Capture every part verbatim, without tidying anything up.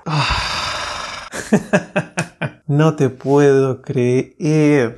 No te puedo creer.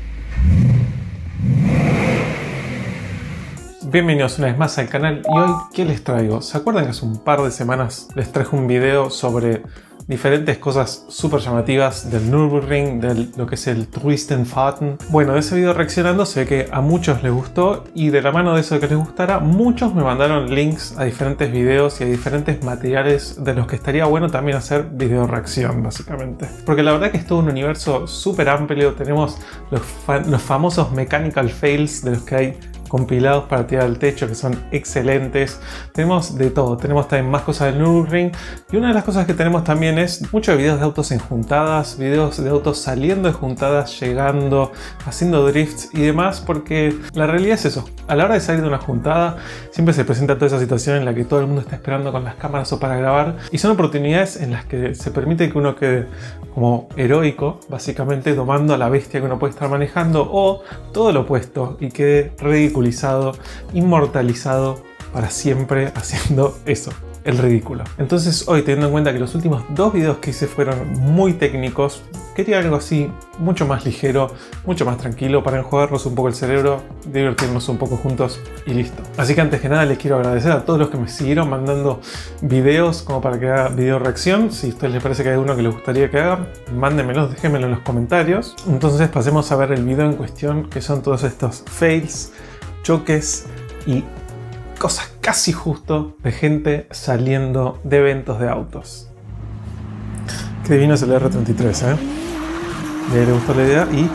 Bienvenidos una vez más al canal y hoy ¿qué les traigo? ¿Se acuerdan que hace un par de semanas les traje un video sobre diferentes cosas súper llamativas del Nürburgring, de lo que es el Touristenfahrten? Bueno, de ese video reaccionando se ve que a muchos les gustó y de la mano de eso de que les gustara, muchos me mandaron links a diferentes videos y a diferentes materiales de los que estaría bueno también hacer video reacción, básicamente. Porque la verdad que es todo un universo súper amplio, tenemos los, fa los famosos mechanical fails de los que hay compilados para tirar al techo, que son excelentes. Tenemos de todo, tenemos también más cosas del Nürburgring y una de las cosas que tenemos también es muchos videos de autos en juntadas, videos de autos saliendo de juntadas, llegando, haciendo drifts y demás, porque la realidad es eso, a la hora de salir de una juntada siempre se presenta toda esa situación en la que todo el mundo está esperando con las cámaras o para grabar y son oportunidades en las que se permite que uno quede como heroico, básicamente domando a la bestia que uno puede estar manejando, o todo lo opuesto y quede ridiculizado, inmortalizado para siempre haciendo eso, el ridículo. Entonces hoy, teniendo en cuenta que los últimos dos videos que hice fueron muy técnicos, quería algo así mucho más ligero, mucho más tranquilo para enjuagarnos un poco el cerebro, divertirnos un poco juntos y listo. Así que antes que nada les quiero agradecer a todos los que me siguieron mandando videos como para que haga video reacción. Si a ustedes les parece que hay alguno que les gustaría que haga, mándenmelos, déjenmelo en los comentarios. Entonces pasemos a ver el video en cuestión, que son todos estos fails, choques y cosas casi justo de gente saliendo de eventos de autos. Qué divino es el R treinta y tres, ¿eh? Y ahí le gustó la idea y...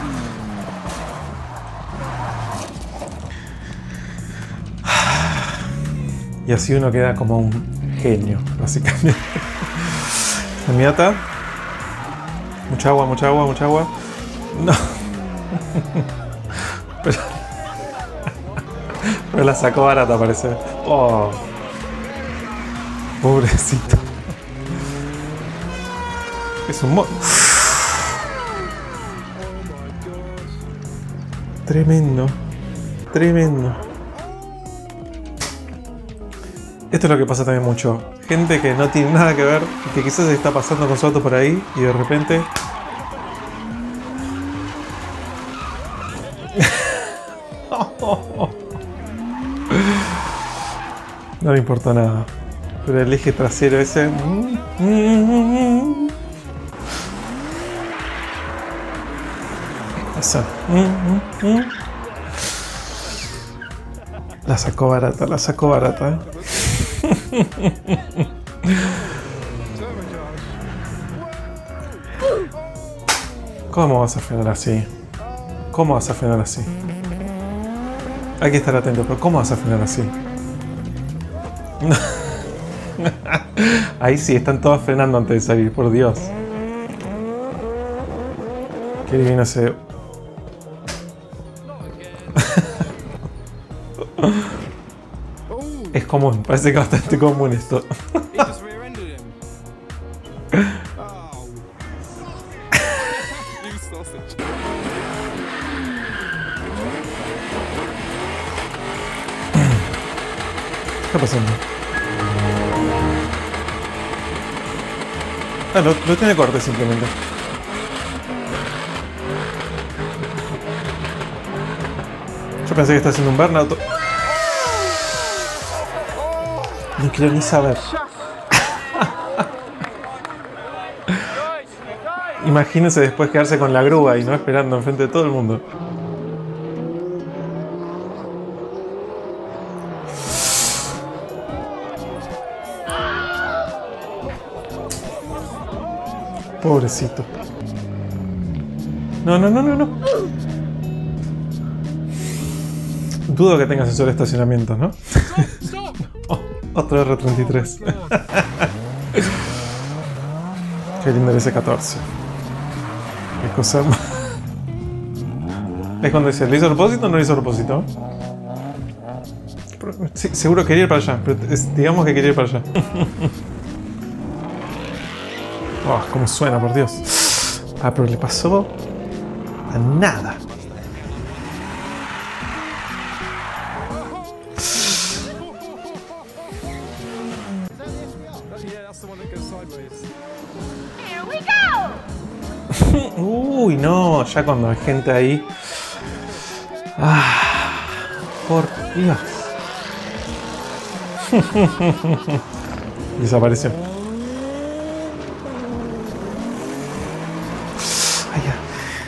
Y así uno queda como un genio, básicamente. Amiata. Mucha agua, mucha agua, mucha agua. No. Pero... Pero la sacó barata, parece. Oh. Pobrecito. Es un mo... Tremendo. Tremendo. Esto es lo que pasa también mucho. Gente que no tiene nada que ver y que quizás se está pasando con su auto por ahí y de repente... No le importa nada. Pero el eje trasero ese... Eso. La sacó barata, la sacó barata, ¿eh? ¿Cómo vas a frenar así? ¿Cómo vas a frenar así? Hay que estar atento, pero ¿cómo vas a frenar así? Ahí sí, están todos frenando antes de salir, por Dios. Qué divino se... Es común, parece que es bastante común esto. ¿Qué está pasando? Ah, no, no tiene corte simplemente. Yo pensé que estaba haciendo un burnout. No quiero ni saber. Imagínense después quedarse con la grúa y no esperando enfrente de todo el mundo. Pobrecito. No, no, no, no, no. Dudo que tenga sensor de estacionamiento, ¿no? Oh, otro R treinta y tres. Qué lindo el S catorce. Qué cosa más. Es cuando dice, ¿le hizo a propósito o no le hizo a propósito? Sí, seguro quería ir para allá, pero es, digamos que quería ir para allá. Oh, cómo suena, por Dios. Ah, pero le pasó a nada. Uy, no, ya cuando hay gente ahí. Ah, por Dios. Desapareció. Ay, ya.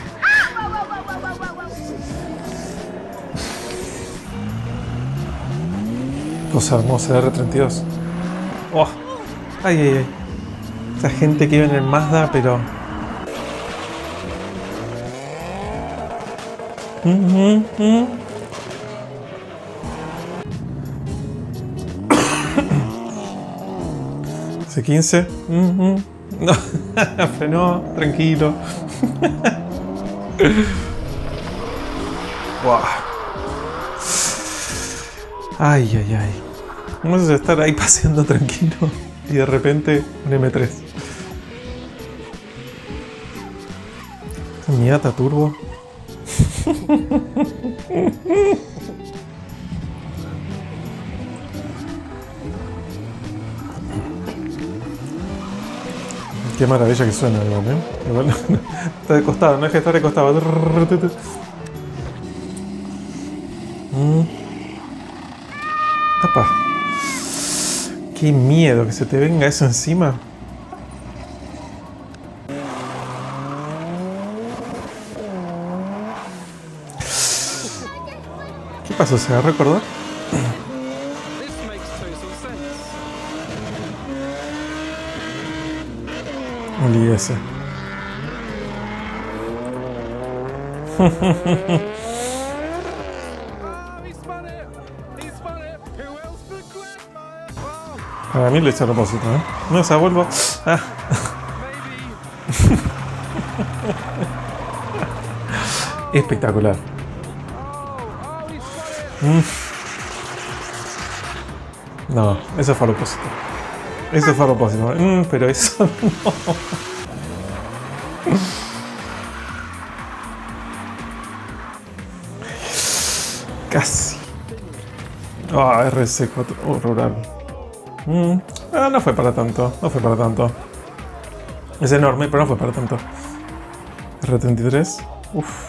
Cosa hermosa de R treinta y dos. Oh. Ay, ay, ay. Esa gente que iba en el Mazda, pero... Mm-hmm, mm-hmm. C quince. Mm-hmm. No, frenó, tranquilo. Wow. Ay, ay, ay. Vamos a estar ahí paseando tranquilo y de repente un M tres. Miata turbo. Qué maravilla que suena, igual, ¿eh? Igual, no, no, está de costado, no es que está de costado. Mm. Apa. Qué miedo que se te venga eso encima. ¿Qué pasó? ¿Se agarró el cordón? Olvídese. Para mí lo hice a propósito, ¿eh? No, o sea, vuelvo. Ah. Espectacular. Mm. No, eso fue a propósito. Eso fue a propósito. Mm, pero eso no. Casi. Ah, oh, R C cuatro. Oh, rural. Mm. Ah, no fue para tanto. No fue para tanto. Es enorme, pero no fue para tanto. R treinta y tres. Uff.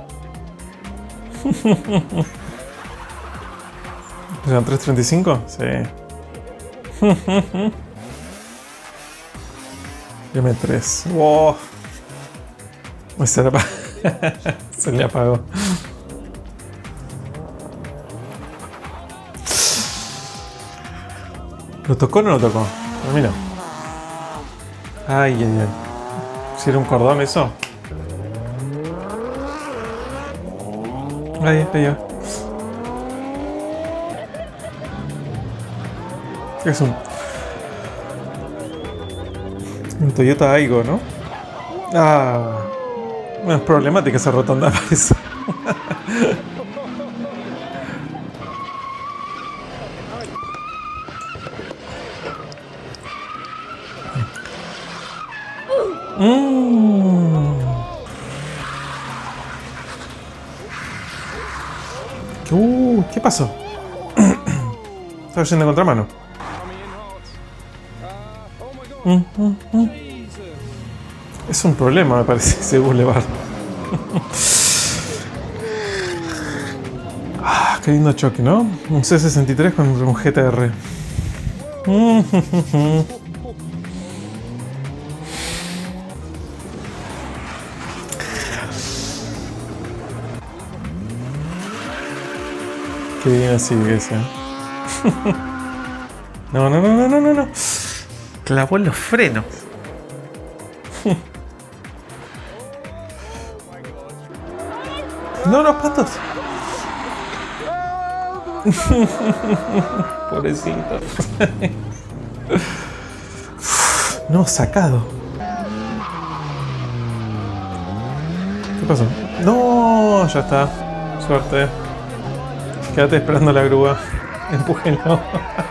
¿Eran trescientos treinta y cinco? Sí. M tres. Wow. Se le apagó. Se le apagó. ¿Lo tocó o no lo tocó? A mí no. Ay, ay, ay. ¿Si era un cordón eso? Ahí, ahí, ahí. Es un... un Toyota Aygo, ¿no? Ah... Bueno, es problemática esa rotonda, parece. mm. Uh, ¿qué pasó? Estaba yendo en contramano. Mm, mm, mm. Es un problema, me parece, ese boulevard. Ah, qué lindo choque, ¿no? Un C sesenta y tres con un G T R. Qué bien así, ese. No, no, no, no, no, no, no. Clavó en los frenos. No, los patos. Pobrecito. No, sacado. ¿Qué pasó? No, ya está. Suerte. Quédate esperando la grúa. Empújenlo.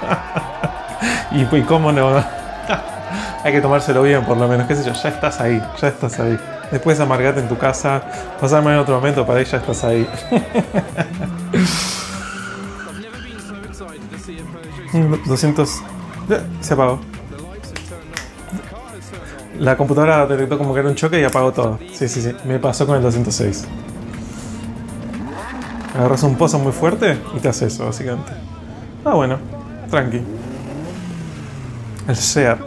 Y pues, ¿cómo no? Hay que tomárselo bien, por lo menos. Qué sé yo, ya estás ahí. Ya estás ahí. Después amargate en tu casa. Pasarme en otro momento, para ahí ya estás ahí. doscientos. Se apagó. la computadora detectó como que era un choque y apagó todo. Sí, sí, sí. Me pasó con el doscientos seis. Agarras un pozo muy fuerte y te hace eso, básicamente. Ah, bueno. Tranqui. El SEAT.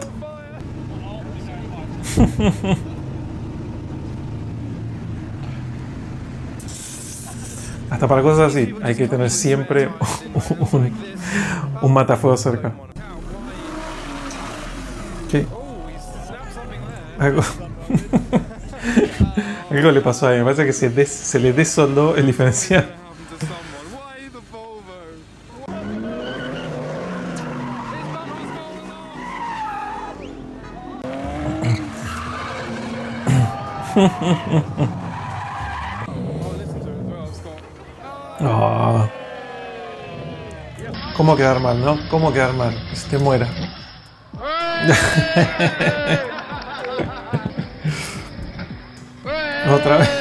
Hasta para cosas así hay que tener siempre un, un matafuego cerca. ¿Qué? Algo, algo le pasó ahí. Me parece que se, des, se le desoldó el diferencial. Oh. ¿Cómo quedar mal, no? ¿Cómo quedar mal? Que se te muera. Otra vez.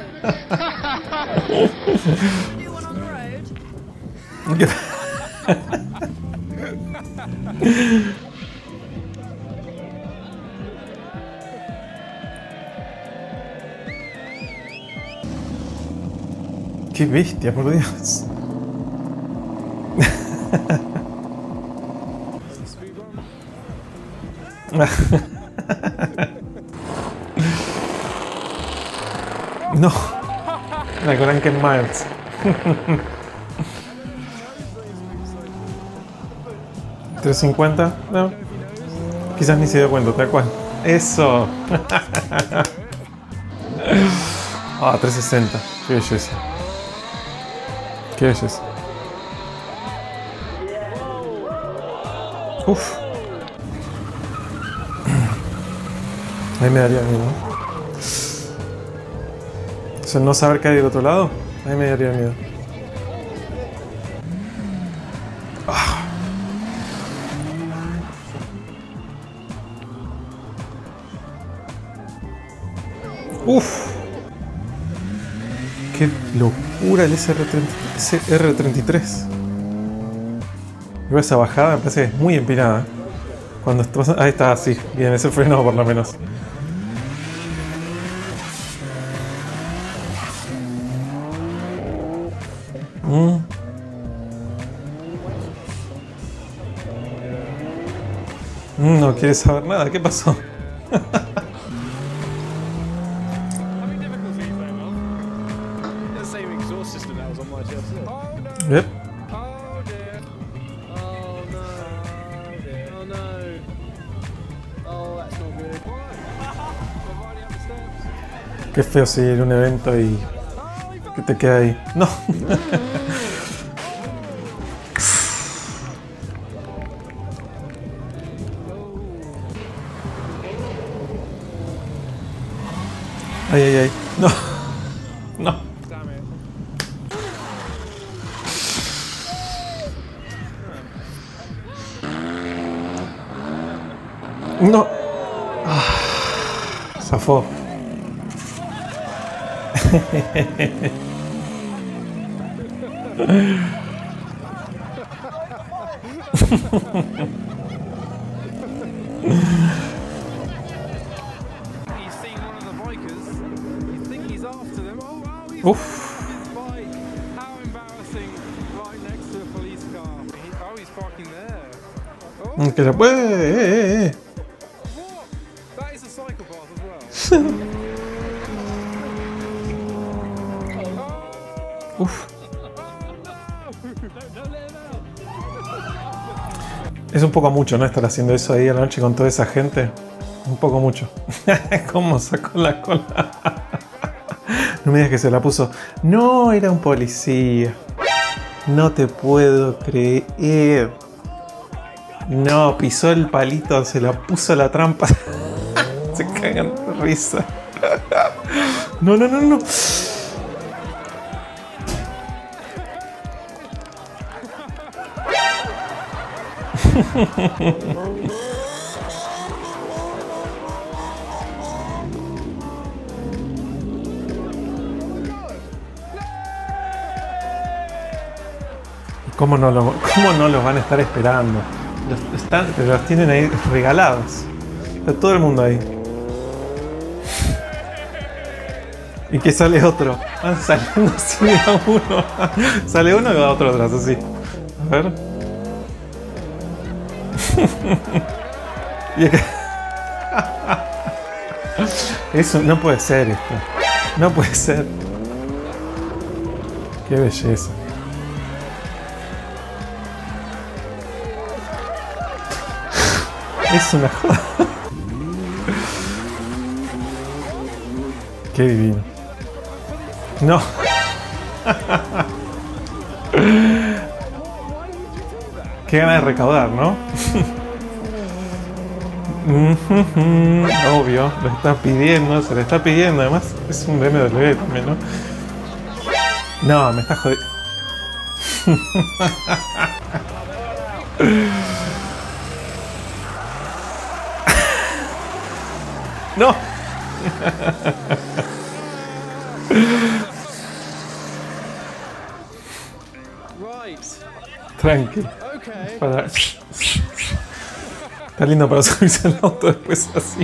¡Qué bestia, por Dios! No, la Granken Miles. ¿trescientos cincuenta? No. Quizás ni se dio cuenta, tal cual. ¡Eso! Ah, trescientos sesenta. Qué belleza. Qué belleza. Uf. Ahí me daría miedo. O sea, no saber qué hay del otro lado, ahí me daría miedo. Ah. Uf. Qué locura el S R treinta y tres. Veo esa bajada, me parece que es muy empinada. Cuando estás... Ahí está, sí. Bien, ese freno por lo menos. Mm. Mm, no quieres saber nada. ¿Qué pasó? Yep. Qué feo seguir un evento y que te queda ahí. No. Ay, ay, ay. No. No. No. Ah, zafó. Uf. Que se puede. Eh, eh, eh. Uf. Es un poco mucho, ¿no? Estar haciendo eso ahí a la noche con toda esa gente. Un poco mucho. ¿Cómo sacó la cola? No me digas que se la puso. No, era un policía. No te puedo creer. No, pisó el palito, se la puso la trampa. Se cagan de risa. No, no, no, no. ¿Cómo no, lo, ¿Cómo no los van a estar esperando? Los, están, los tienen ahí regalados. Está todo el mundo ahí. Y que sale otro. Van saliendo así de a uno. Sale uno y va otro atrás, así. A ver. Y acá. Eso no puede ser esto. No puede ser. Qué belleza. Es una joda. Qué divino. No. Qué ganas de recaudar, ¿no? Obvio, lo está pidiendo, se le está pidiendo. Además, es un B M W también, ¿no? No, me está jodiendo. No. Tranqui. Para... Está lindo para subirse al auto después así.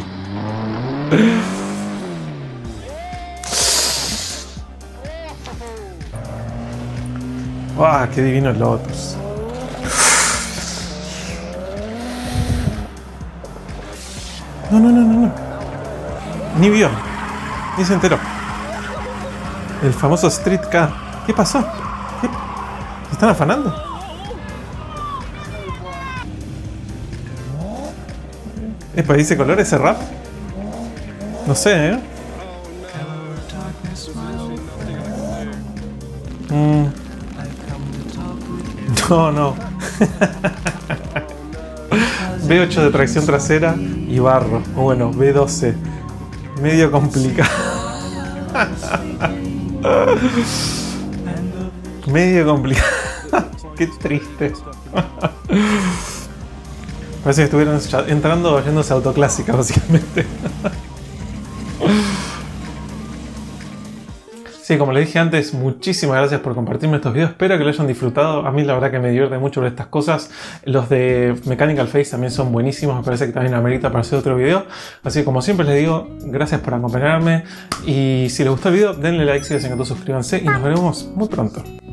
¡Ah, qué divino el Lotus! No, no, no, no, no. Ni vio. Ni se enteró. El famoso Street Car. ¿Qué pasó? ¿Qué? ¿Se están afanando? Epa, ¿dice color ese rap? No sé, ¿eh? Mm. No, no. B ocho de tracción trasera y barro. O bueno, B doce. Medio complicado. Medio complicado. Qué triste. Parece que estuvieron entrando oyéndose autoclásica, básicamente. Sí, como les dije antes, muchísimas gracias por compartirme estos videos. Espero que lo hayan disfrutado. A mí la verdad que me divierte mucho ver estas cosas. Los de Mechanical Face también son buenísimos. Me parece que también amerita para hacer otro video. Así que como siempre les digo, gracias por acompañarme. Y si les gustó el video, denle like, si les encantó, suscríbanse y nos veremos muy pronto.